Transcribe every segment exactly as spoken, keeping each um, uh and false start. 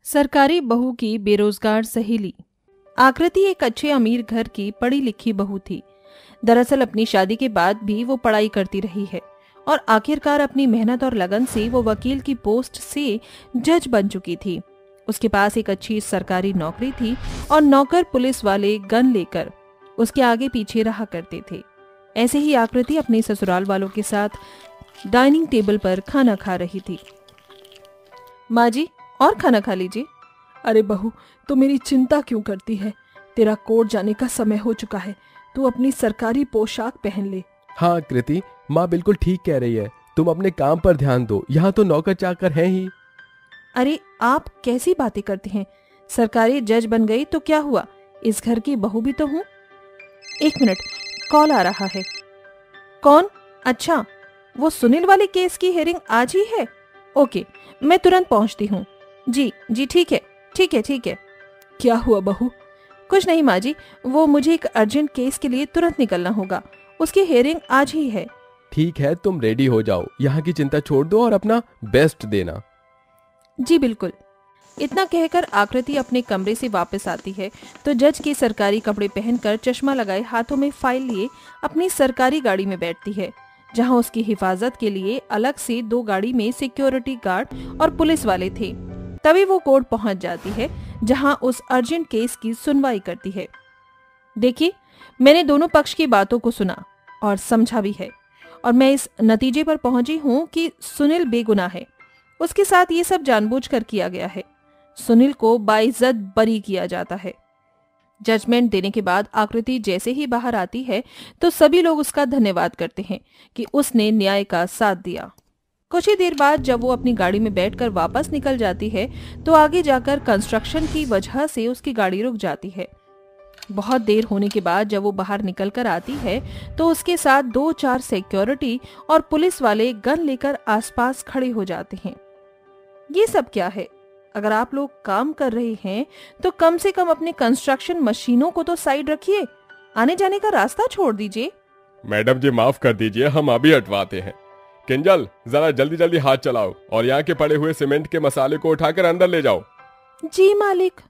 सरकारी बहू की बेरोजगार सहेली। आकृति एक अच्छे अमीर घर की पढ़ी लिखी बहू थी। दरअसल अपनी शादी के बाद भी वो पढ़ाई करती रही है और आखिरकार अपनी मेहनत और लगन से वो वकील की पोस्ट से जज बन चुकी थी। उसके पास एक अच्छी सरकारी नौकरी थी और नौकर पुलिस वाले गन लेकर उसके आगे पीछे रहा करते थे। ऐसे ही आकृति अपने ससुराल वालों के साथ डाइनिंग टेबल पर खाना खा रही थी। माँ जी, और खाना खा लीजिए। अरे बहू, तो मेरी चिंता क्यों करती है? तेरा कोर्ट जाने का समय हो चुका है। तू अपनी सरकारी पोशाक पहन ले। हाँ कृति, माँ बिल्कुल ठीक कह रही है। तुम अपने काम पर ध्यान दो, यहाँ तो नौकर चाकर हैं ही। अरे आप कैसी बातें करते हैं? सरकारी जज बन गई तो क्या हुआ, इस घर की बहू भी तो हूँ। एक मिनट, कॉल आ रहा है। कौन? अच्छा, वो सुनील वाले केस की हेयरिंग आज ही है। ओके, मैं तुरंत पहुंचती हूँ। जी जी ठीक है ठीक है ठीक है। क्या हुआ बहू? कुछ नहीं माँ जी, वो मुझे एक अर्जेंट केस के लिए तुरंत निकलना होगा। उसकी हेयरिंग आज ही है। ठीक है, तुम रेडी हो जाओ, यहाँ की चिंता छोड़ दो और अपना बेस्ट देना। जी बिल्कुल। इतना कहकर आकृति अपने कमरे से वापस आती है तो जज के सरकारी कपड़े पहनकर चश्मा लगाए हाथों में फाइल लिए अपनी सरकारी गाड़ी में बैठती है, जहां उसकी हिफाजत के लिए अलग से दो गाड़ी में सिक्योरिटी गार्ड और पुलिस वाले थे। तभी वो कोर्ट पहुंच जाती है जहां उस अर्जेंट केस की सुनवाई करती है। देखिए, मैंने दोनों पक्ष की बातों को सुना और समझा भी है और मैं इस नतीजे पर पहुंची हूं कि सुनील बेगुनाह है। उसके साथ ये सब जानबूझकर किया गया है। सुनील को बाइज्जत बरी किया जाता है। जजमेंट देने के बाद आकृति जैसे ही बाहर आती है तो सभी लोग उसका धन्यवाद करते हैं कि उसने न्याय का साथ दिया। कुछ ही देर बाद जब वो अपनी गाड़ी में बैठकर वापस निकल जाती है तो आगे जाकर कंस्ट्रक्शन की वजह से उसकी गाड़ी रुक जाती है। बहुत देर होने के बाद जब वो बाहर निकल कर आती है तो उसके साथ दो चार सिक्योरिटी और पुलिस वाले गन लेकर आसपास खड़े हो जाते हैं। ये सब क्या है? अगर आप लोग काम कर रहे हैं तो कम से कम अपने कंस्ट्रक्शन मशीनों को तो साइड रखिए, आने जाने का रास्ता छोड़ दीजिए। मैडम जी माफ कर दीजिए, हम अभी हटवाते हैं। किंजल, जरा जल्दी जल्दी हाथ चलाओ और यहाँ के पड़े हुए सीमेंट के मसाले को उठाकर अंदर ले जाओ। जी मालिक।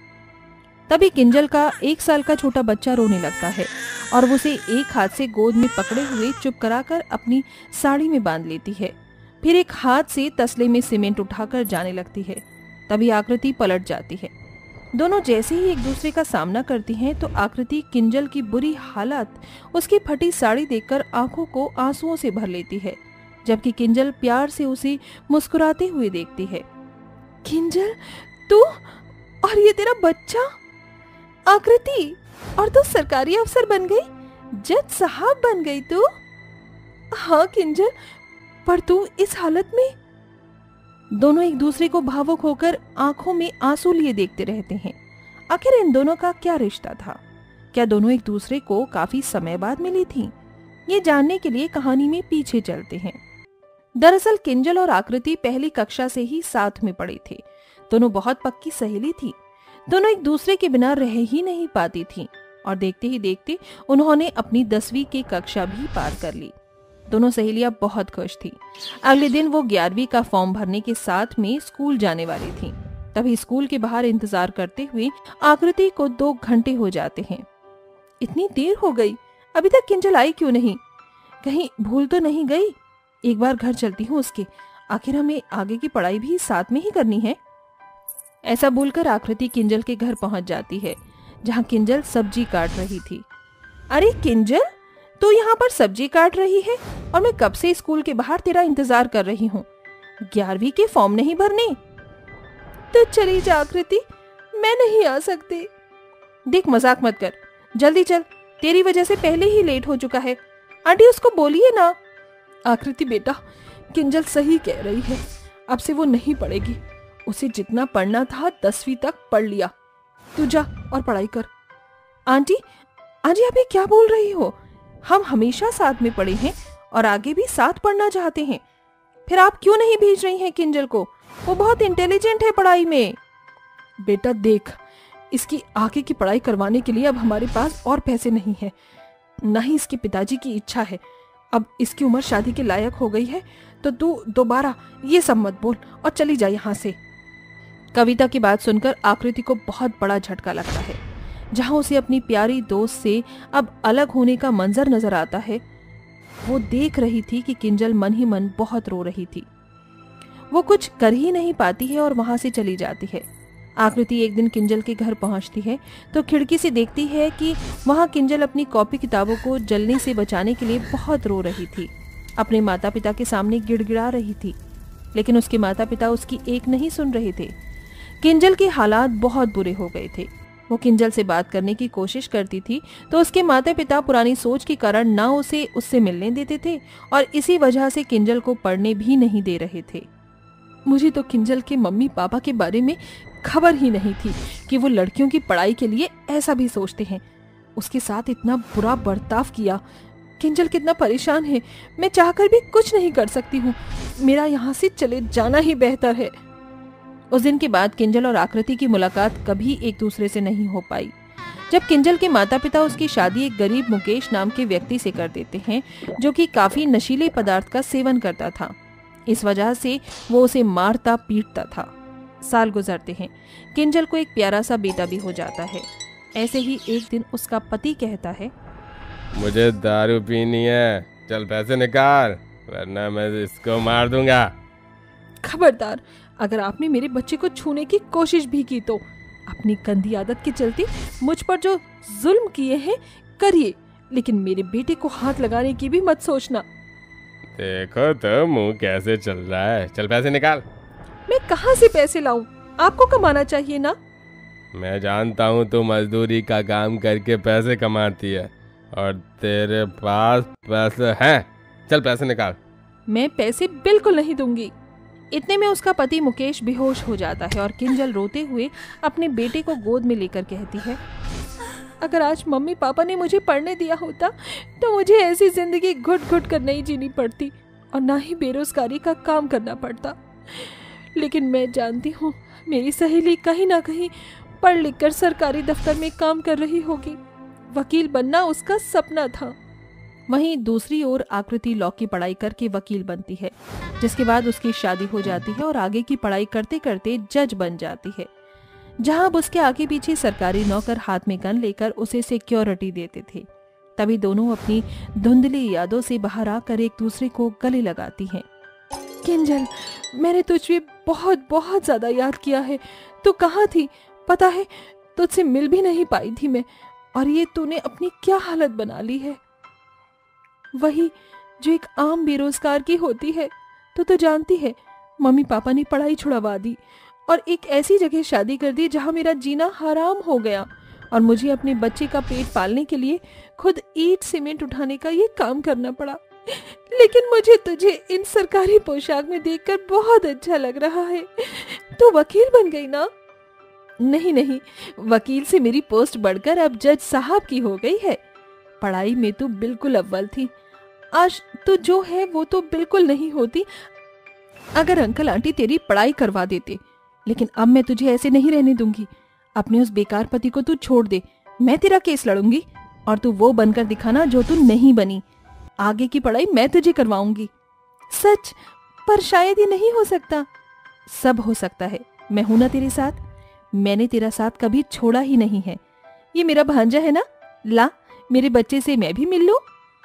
तभी किंजल का एक साल का छोटा बच्चा रोने लगता है और वो उसे एक हाथ से गोद में पकड़े हुए चुप कराकर अपनी साड़ी में बांध लेती है। फिर एक हाथ से तसले में सीमेंट उठाकर जाने लगती है। तभी आकृति पलट जाती है। दोनों जैसे ही एक दूसरे का सामना करती हैं तो आकृति किंजल की बुरी हालत, उसकी फटी साड़ी देखकर आंखों को आंसुओं से भर लेती है, जबकि किंजल प्यार से उसे मुस्कुराते हुए देखती है। किंजल, तू और ये तेरा बच्चा? आकृति, और तू सरकारी अफसर बन गई, जज साहब बन गई तू? हाँ किंजल, पर तू इस हालत में? दोनों एक दूसरे को भावुक होकर आंखों में आंसू लिए देखते रहते हैं। आखिर इन दोनों का क्या रिश्ता था? क्या दोनों एक दूसरे को काफी समय बाद मिली थीं? ये जानने के लिए कहानी में पीछे चलते हैं। दरअसल किंजल और आकृति पहली कक्षा से ही साथ में पढ़े थे। दोनों बहुत पक्की सहेली थी। दोनों एक दूसरे के बिना रह ही नहीं पाती थीं और देखते ही देखते उन्होंने अपनी दसवीं की कक्षा भी पार कर ली। दोनों सहेलियां बहुत खुश थी। अगले दिन वो ग्यारहवीं का फॉर्म भरने के साथ में स्कूल जाने वाली थी। तभी स्कूल के बाहर इंतजार करते हुए आकृति को दो घंटे हो जाते हैं। इतनी देर हो गई, अभी तक किंजल आई क्यों नहीं? कहीं भूल तो नहीं गई? एक बार घर चलती हूँ उसके, आखिर हमें आगे की पढ़ाई भी साथ में ही करनी है। ऐसा बोलकर आकृति किंजल के घर पहुंच जाती है, जहाँ किंजल सब्जी काट रही थी। अरे किंजल, तू यहाँ पर सब्जी काट रही है और मैं कब से स्कूल के बाहर तेरा इंतजार कर रही हूँ। ग्यारहवीं के फॉर्म नहीं भरने? तो चली जा आकृति, मैं नहीं आ सकती। देख, मजाक मत कर, जल्दी चल, तेरी वजह से पहले ही लेट हो चुका है। आंटी उसको बोलिए ना। आकृति बेटा, किंजल सही कह रही है, अब से वो नहीं पढ़ेगी। उसे जितना पढ़ना था दसवीं तक पढ़ लिया। तू जा और पढ़ाई कर। आंटी, आंटी आप ये क्या बोल रही हो? हम हमेशा साथ में पढ़े हैं और आगे भी साथ पढ़ना चाहते हैं। फिर आप क्यों नहीं भेज रही हैं किंजल को? वो बहुत इंटेलिजेंट है पढ़ाई में। बेटा देख, इसकी आगे की पढ़ाई करवाने के लिए अब हमारे पास और पैसे नहीं है, न ही इसके पिताजी की इच्छा है। अब इसकी उम्र शादी के लायक हो गई है, तो तू दोबारा ये सब मत बोल और चली जा यहाँ से। कविता की बात सुनकर आकृति को बहुत बड़ा झटका लगता है। जहां उसे अपनी प्यारी दोस्त से अब अलग होने का मंजर नजर आता है, वो देख रही थी कि किंजल मन ही मन बहुत रो रही थी। वो कुछ कर ही नहीं पाती है और वहां से चली जाती है। आकृति एक दिन किंजल के घर पहुंचती है तो खिड़की से देखती है कि वहां किंजल अपनी कॉपी किताबों को जलने से बचाने के लिए बहुत रो रही थी। अपने माता पिता के सामने गिड़गिड़ा रही थी, लेकिन उसके माता पिता उसकी एक नहीं सुन रहे थे। किंजल के हालात बहुत बुरे हो गए थे। वो किंजल से बात करने की कोशिश करती थी तो उसके माता पिता पुरानी सोच के कारण ना उसे उससे मिलने देते थे और इसी वजह से किंजल को पढ़ने भी नहीं दे रहे थे। मुझे तो किंजल के मम्मी पापा के बारे में खबर ही नहीं थी कि वो लड़कियों की पढ़ाई के लिए ऐसा भी सोचते हैं। उसके साथ इतना बुरा बर्ताव किया। किंजल कितना परेशान है, मैं चाहकर भी कुछ नहीं कर सकती हूँ। मेरा यहाँ से चले जाना ही बेहतर है। उस दिन के बाद किंजल और आकृति की मुलाकात कभी एक दूसरे से नहीं हो पाई। जब किंजल के माता पिता उसकी शादी एक गरीब मुकेश नाम के व्यक्ति से कर देते हैं, जो कि काफी नशीले पदार्थ का सेवन करता था। इस वजह से वो उसे मारता पीटता था। साल गुजरते हैं, किंजल को एक प्यारा सा बेटा भी हो जाता है। ऐसे ही एक दिन उसका पति कहता है, मुझे दारू पीनी है, चल पैसे निकाल वरना मैं इसको मार दूंगा। खबरदार, अगर आपने मेरे बच्चे को छूने की कोशिश भी की तो अपनी गंदी आदत के चलते मुझ पर जो जुल्म किए हैं करिए, लेकिन मेरे बेटे को हाथ लगाने की भी मत सोचना। देखो तो मुंह कैसे चल रहा है, चल पैसे निकाल। मैं कहाँ से पैसे लाऊं? आपको कमाना चाहिए ना। मैं जानता हूँ तू मजदूरी का काम करके पैसे कमाती है और तेरे पास पैसे हैं, चल पैसे निकाल। मैं पैसे बिल्कुल नहीं दूंगी। इतने में उसका पति मुकेश बेहोश हो जाता है और किंजल रोते हुए अपने बेटे को गोद में लेकर कहती है, अगर आज मम्मी पापा ने मुझे पढ़ने दिया होता तो मुझे ऐसी जिंदगी घुट घुट कर नहीं जीनी पड़ती और ना ही बेरोजगारी का काम करना पड़ता। लेकिन मैं जानती हूँ मेरी सहेली कहीं ना कहीं पढ़ लिख कर सरकारी दफ्तर में काम कर रही होगी। वकील बनना उसका सपना था। वहीं दूसरी ओर आकृति लॉ की पढ़ाई करके वकील बनती है, जिसके बाद उसकी शादी हो जाती है और आगे की पढ़ाई करते करते जज बन जाती है, जहां अब उसके आगे पीछे सरकारी नौकर हाथ में गन लेकर उसे सिक्योरिटी देते थे। तभी दोनों अपनी धुंधली यादों से बाहर आकर एक दूसरे को गले लगाती हैं। किंजल, मैंने तुझे बहुत बहुत ज्यादा याद किया है। तू कहाँ थी पता है? तुझसे मिल भी नहीं पाई थी मैं, और ये तूने अपनी क्या हालत बना ली है। वही जो एक आम बेरोजगार की होती है। तो तो जानती है मम्मी पापा ने पढ़ाई छुड़वा दी और एक ऐसी जगह शादी कर दी जहां मेरा जीना हराम हो गया और मुझे अपने बच्चे का पेट पालने के लिए खुद ईंट सीमेंट उठाने का ये काम करना पड़ा। लेकिन मुझे तुझे इन सरकारी पोशाक में देखकर बहुत अच्छा लग रहा है। तो वकील बन गई ना? नहीं नहीं, वकील से मेरी पोस्ट बढ़कर अब जज साहब की हो गई है। पढ़ाई में तू बिल्कुल अव्वल थी, आज तू जो है वो तो बिल्कुल नहीं होती। अगर अंकल आंटी तेरी पढ़ाई करवा देते, लेकिन अब मैं तुझे ऐसे नहीं रहने दूंगी। अपने उस बेकार पति को तू छोड़ दे, मैं तेरा केस लड़ूंगी और तू वो बनकर दिखाना जो तू नहीं बनी। आगे की पढ़ाई मैं तुझे करवाऊंगी। सच? पर शायद ये नहीं हो सकता। सब हो सकता है, मैं हूं ना तेरे साथ। मैंने तेरा साथ कभी छोड़ा ही नहीं है। ये मेरा भांजा है ना, ला मेरे बच्चे से मैं भी मिल लूं।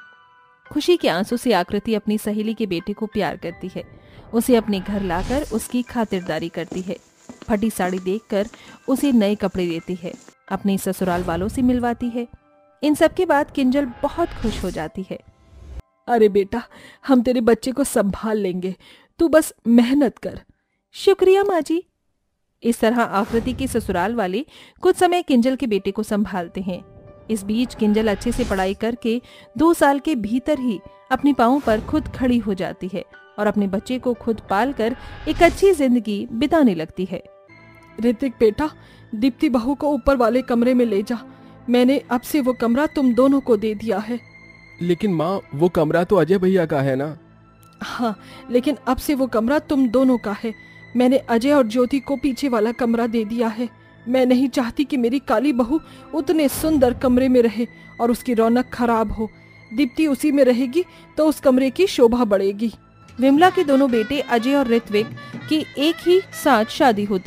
खुशी के आंसू से आकृति अपनी सहेली के बेटे को प्यार करती है, उसे अपने घर लाकर उसकी खातिरदारी करती है, फटी साड़ी देखकर उसे नए कपड़े देती है, अपने ससुराल वालों से मिलवाती है। इन सब के बाद किंजल बहुत खुश हो जाती है। अरे बेटा, हम तेरे बच्चे को संभाल लेंगे, तू बस मेहनत कर। शुक्रिया माँ जी। इस तरह आकृति के ससुराल वाले कुछ समय किंजल के बेटे को संभालते हैं। इस बीच किंजल अच्छे से पढ़ाई करके दो साल के भीतर ही अपने पांवों पर खुद खड़ी हो जाती है और अपने बच्चे को खुद पालकर एक अच्छी जिंदगी बिताने लगती है। ऋतिक बेटा, दीप्ति बहू को ऊपर वाले कमरे में ले जा। मैंने अब से वो कमरा तुम दोनों को दे दिया है। लेकिन माँ, वो कमरा तो अजय भैया का है ना? हाँ, लेकिन अब से वो कमरा तुम दोनों का है। मैंने अजय और ज्योति को पीछे वाला कमरा दे दिया है। मैं नहीं चाहती कि मेरी काली बहू उतने सुंदर कमरे में रहे और उसकी रौनक खराब हो। दीप्ति उसी में रहेगी तो उस कमरे की शोभा बढ़ेगी। विमला के दोनों बेटे अजय और ऋत्विक की एक ही साथ शादी होती है।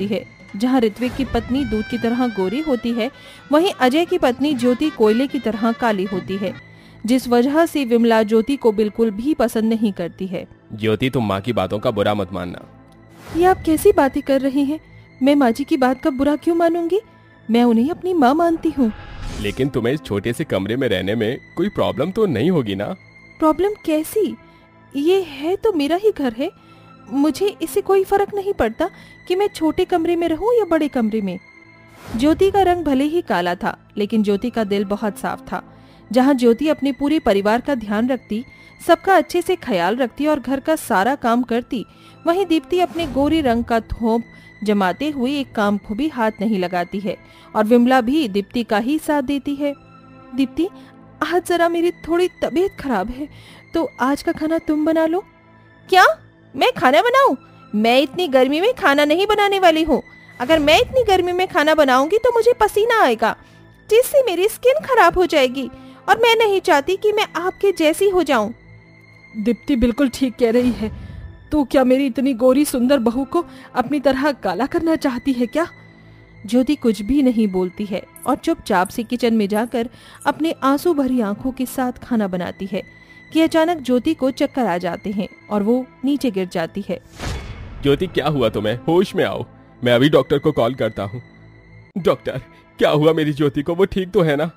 जहाँ ऋत्विक की पत्नी दूध की तरह गोरी होती है, वहीं अजय की पत्नी ज्योति कोयले की तरह काली होती है, जिस वजह से विमला ज्योति को बिल्कुल भी पसंद नहीं करती है। ज्योति, तुम माँ की बातों का बुरा मत मानना। ये आप कैसी बातें कर रही हैं? मैं माँ जी की बात का बुरा क्यों मानूंगी? मैं उन्हें अपनी माँ मानती हूँ। लेकिन तुम्हें इस छोटे से कमरे में रहने में कोई प्रॉब्लम तो नहीं होगी ना? प्रॉब्लम कैसी? ये है तो मेरा ही घर है, मुझे इससे कोई फर्क नहीं पड़ता कि मैं छोटे कमरे में रहूं या बड़े कमरे में। ज्योति का रंग भले ही काला था, लेकिन ज्योति का दिल बहुत साफ था। जहां ज्योति अपने पूरे परिवार का ध्यान रखती, सबका अच्छे से ख्याल रखती और घर का सारा काम करती, वहीं दीप्ति अपने गोरी रंग का थोप जमाते हुए एक काम को भी हाथ नहीं लगाती है और विमला भी दीप्ति का ही साथ देती है। दीप्ति, आज जरा मेरी थोड़ी तबीयत खराब है, तो आज का खाना तुम बना लो। क्या मैं खाना बनाऊं? मैं इतनी गर्मी में खाना नहीं बनाने वाली हूँ। अगर मैं इतनी गर्मी में खाना बनाऊंगी तो मुझे पसीना आएगा, जिससे मेरी स्किन खराब हो जाएगी और मैं नहीं चाहती कि मैं आपके जैसी हो जाऊं। दीप्ति बिल्कुल ठीक कह रही है। तू क्या मेरी इतनी गोरी सुंदर बहू को अपनी तरह काला करना चाहती है क्या? ज्योति कुछ भी नहीं बोलती है और चुपचाप से किचन में जाकर अपने आंसू भरी आंखों के साथ खाना बनाती है कि अचानक ज्योति को चक्कर आ जाते हैं और वो नीचे गिर जाती है। ज्योति, क्या हुआ तुम्हें? होश में आओ, मैं अभी डॉक्टर को कॉल करता हूँ। डॉक्टर, क्या हुआ मेरी ज्योति को? वो ठीक तो है ना?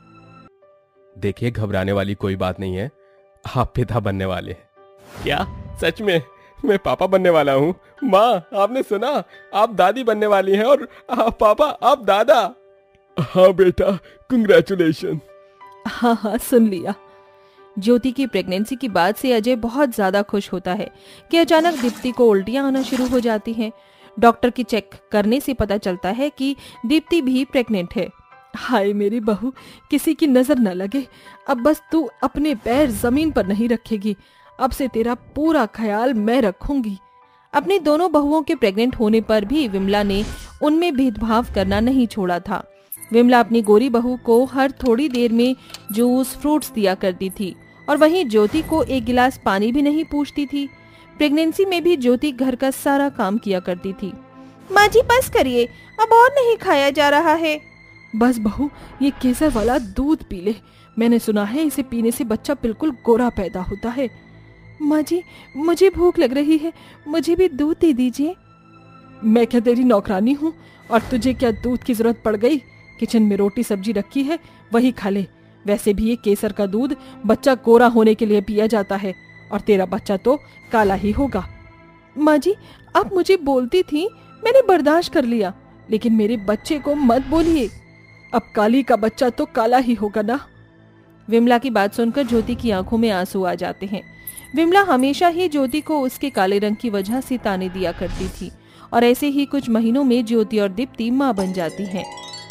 देखिए, घबराने वाली कोई बात नहीं है, आप पिता बनने वाले हैं। क्या? सच में? मैं पापा बनने वाला हूँ? माँ, आपने सुना? आप दादी बनने वाली हैं और आप पापा, आप दादा। हाँ बेटा, कंग्रेचुलेशन। हाँ हाँ, सुन लिया। ज्योति की प्रेगनेंसी की बात से अजय बहुत ज्यादा खुश होता है कि अचानक दीप्ति को उल्टियां आना शुरू हो जाती हैं। डॉक्टर की चेक करने से पता चलता है कि दीप्ति भी प्रेग्नेंट है। हाय मेरी बहू, किसी की नजर न लगे। अब बस तू अपने पैर जमीन पर नहीं रखेगी। अब से तेरा पूरा ख्याल मैं रखूंगी। अपनी दोनों बहुओं के प्रेग्नेंट होने पर भी विमला ने उनमें भेदभाव करना नहीं छोड़ा था। विमला अपनी गोरी बहू को हर थोड़ी देर में जूस, फ्रूट्स दिया करती थी और वहीं ज्योति को एक गिलास पानी भी नहीं पूछती थी। प्रेगनेंसी में भी ज्योति घर का सारा काम किया करती थी। माँ जी बस करिए, अब और नहीं खाया जा रहा है। बस बहू, ये केसर वाला दूध पी ले। मैंने सुना है इसे पीने से बच्चा बिल्कुल गोरा पैदा होता है। माँ जी, मुझे भूख लग रही है, मुझे भी दूध दे दीजिए। मैं क्या तेरी नौकरानी हूँ और तुझे क्या दूध की जरूरत पड़ गई? किचन में रोटी सब्जी रखी है, वही खा ले। वैसे भी ये केसर का दूध बच्चा गोरा होने के लिए पिया जाता है और तेरा बच्चा तो काला ही होगा। माँ जी, आप मुझे बोलती थी, मैंने बर्दाश्त कर लिया, लेकिन मेरे बच्चे को मत बोलिए। अब काली का बच्चा तो काला ही होगा ना। विमला की बात सुनकर ज्योति की आंखों में आंसू आ जाते हैं। विमला हमेशा ही ज्योति को उसके काले रंग की वजह से ताने दिया करती थी और ऐसे ही कुछ महीनों में ज्योति और दीप्ति माँ बन जाती हैं।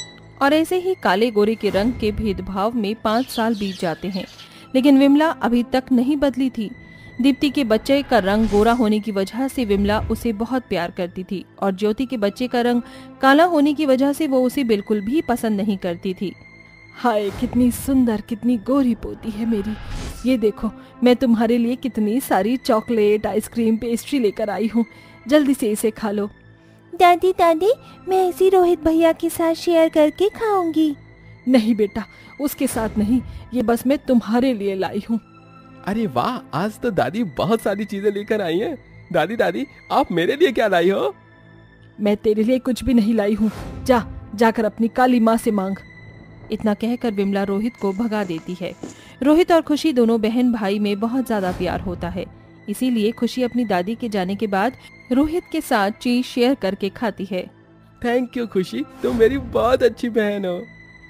और ऐसे ही काले गोरे के रंग के भेदभाव में पाँच साल बीत जाते हैं, लेकिन विमला अभी तक नहीं बदली थी। दीप्ति के बच्चे का रंग गोरा होने की वजह से विमला उसे बहुत प्यार करती थी और ज्योति के बच्चे का रंग काला होने की वजह से वो उसे बिल्कुल भी पसंद नहीं करती थी। हाय, कितनी सुंदर, कितनी गोरी पोती है मेरी। ये देखो, मैं तुम्हारे लिए कितनी सारी चॉकलेट, आइसक्रीम, पेस्ट्री लेकर आई हूँ। जल्दी से इसे खा लो। दादी दादी, मैं इसी रोहित भैया के साथ शेयर करके खाऊंगी। नहीं बेटा, उसके साथ नहीं, ये बस मैं तुम्हारे लिए लाई हूँ। अरे वाह, आज तो दादी बहुत सारी चीजें लेकर आई हैं। दादी दादी, आप मेरे लिए क्या लाई हो? मैं तेरे लिए कुछ भी नहीं लाई हूँ। जा जाकर अपनी काली माँ से मांग। इतना कहकर विमला रोहित को भगा देती है। रोहित और खुशी दोनों बहन भाई में बहुत ज्यादा प्यार होता है, इसीलिए खुशी अपनी दादी के जाने के बाद रोहित के साथ चीज शेयर करके खाती है। थैंक यू खुशी, तुम मेरी बहुत अच्छी बहन हो।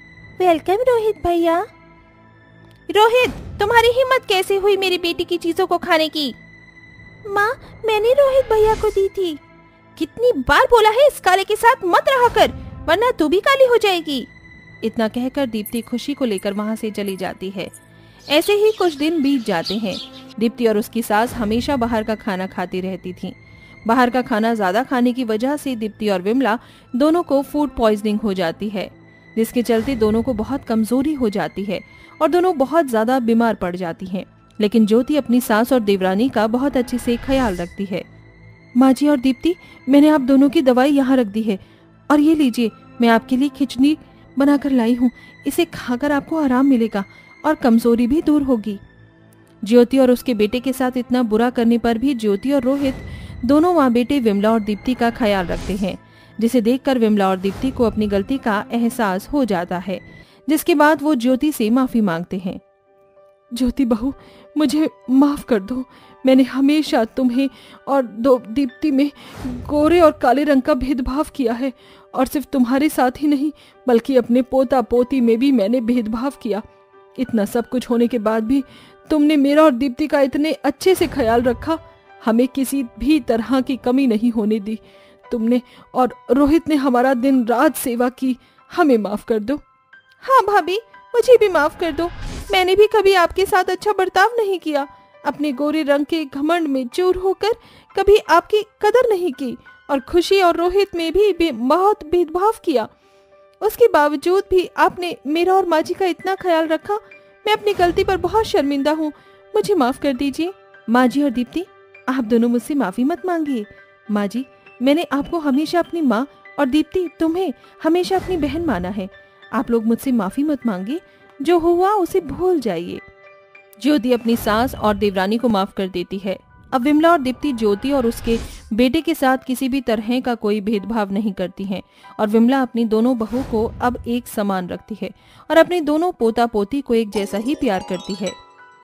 वेलकम रोहित भैया। रोहित, तुम्हारी हिम्मत कैसे हुई मेरी बेटी की चीजों को खाने की? माँ, मैंने रोहित भैया को दी थी। कितनी बार बोला है इस काले के साथ मत रहा कर, वरना तू भी काली हो जाएगी। इतना कहकर दीप्ति खुशी को लेकर वहाँ से चली जाती है। ऐसे ही कुछ दिन बीत जाते हैं। दीप्ति और उसकी सास हमेशा बाहर का खाना खाती रहती थीं। बाहर का खाना ज्यादा खाने की वजह से दीप्ति और विमला दोनों को फूड पॉइजनिंग हो जाती है, जिसके चलते दोनों को बहुत कमजोरी हो जाती है और दोनों बहुत ज्यादा बीमार पड़ जाती हैं। लेकिन ज्योति अपनी सास और देवरानी का बहुत अच्छे से ख्याल रखती है। माँ जी और दीप्ति, मैंने आप दोनों की दवाई यहाँ रख दी है। और ये लीजिए, मैं आपके लिए खिचड़ी बनाकर लाई हूँ। इसे खाकर आपको आराम मिलेगा और कमजोरी भी दूर होगी। ज्योति और उसके बेटे के साथ इतना बुरा करने पर भी ज्योति और रोहित दोनों माँ बेटे विमला और दीप्ति का ख्याल रखते हैं, जिसे देखकर विमला और दीप्ति को अपनी गलती का एहसास हो जाता है, जिसके बाद वो ज्योति से माफी मांगते हैं। ज्योति बहू, मुझे माफ कर दो। मैंने हमेशा तुम्हें और दो दीप्ति में गोरे और काले रंग का भेदभाव किया है, और सिर्फ तुम्हारे साथ ही नहीं बल्कि अपने पोता पोती में भी मैंने भेदभाव किया। इतना सब कुछ होने के बाद भी तुमने मेरा और दीप्ति का इतने अच्छे से ख्याल रखा, हमें किसी भी तरह की कमी नहीं होने दी। तुमने और रोहित ने हमारा दिन रात सेवा की। हमें माफ कर दो। हाँ भाभी, मुझे भी माफ कर दो। मैंने भी कभी आपके साथ अच्छा बर्ताव नहीं किया। अपने गोरे रंग के घमंड में चूर होकर कभी आपकी कदर नहीं की, और खुशी और रोहित में भी, भी बहुत भेदभाव किया। उसके बावजूद भी आपने मेरा और माँ जी का इतना ख्याल रखा। मैं अपनी गलती पर बहुत शर्मिंदा हूँ। मुझे माफ कर दीजिए। माँ जी और दीप्ति, आप दोनों मुझसे माफी मत मांगिए। माँ जी, मैंने आपको हमेशा अपनी माँ और दीप्ति तुम्हें हमेशा अपनी बहन माना है। आप लोग मुझसे माफी मत मांगिए। जो हुआ उसे भूल जाइए। ज्योति अपनी सास और देवरानी को माफ कर देती है। अब विमला और दीप्ति ज्योति और उसके बेटे के साथ किसी भी तरह का कोई भेदभाव नहीं करती हैं, और विमला अपनी दोनों बहू को अब एक समान रखती है और अपने दोनों पोता पोती को एक जैसा ही प्यार करती है।